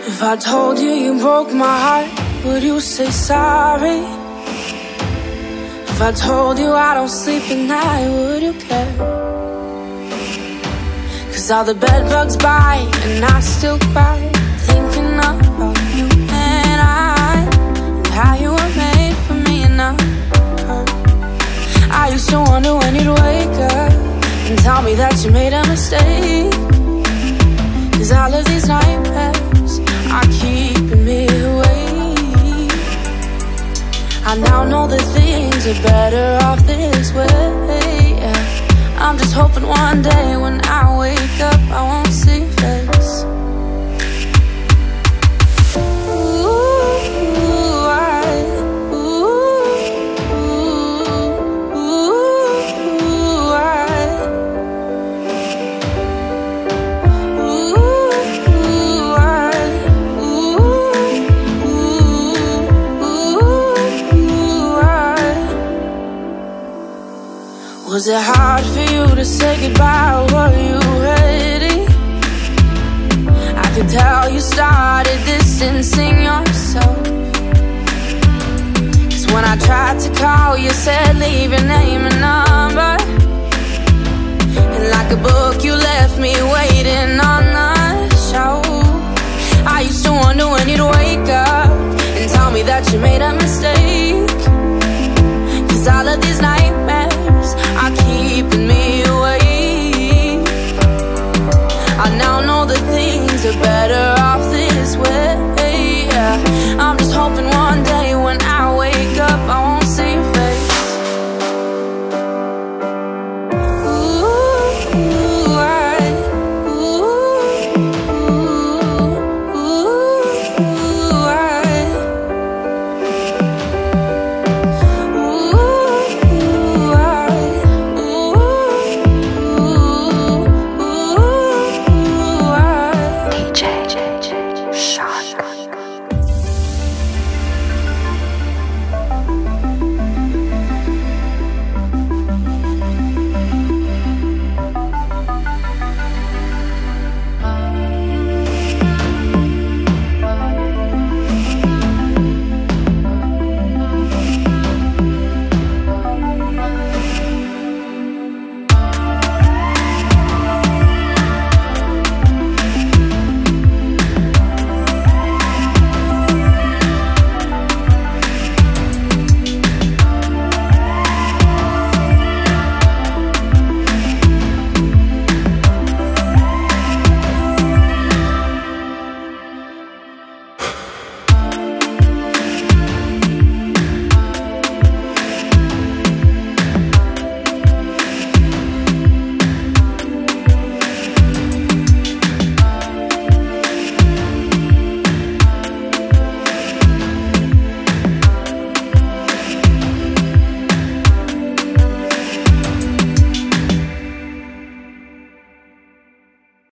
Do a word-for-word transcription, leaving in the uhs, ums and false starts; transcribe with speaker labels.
Speaker 1: If I told you you broke my heart, would you say sorry? If I told you I don't sleep at night, would you care? Cause all the bed bugs bite and I still cry, thinking about you and I, and how you were made for me and I hurt. I used to wonder when you'd wake up and tell me that you made a mistake. Cause all of these nightmares are keeping me awake. I now know that things are better off this way, yeah. I'm just hoping one day when I wake up I won't see your face. Ooh, I, ooh, ooh, ooh, I, ooh, I, ooh, ooh, I. Was it hard for you to say goodbye? Were you ready? I could tell you started distancing yourself. Cause when I tried to call, you said leave your name and number. And like a book you left me waiting on the shelf. I used to wonder when you'd wake up and tell me that you made a mistake. Cause all of these nightmares are keeping me awake. I now know that things are better off this way, yeah. I'm just hoping one day when I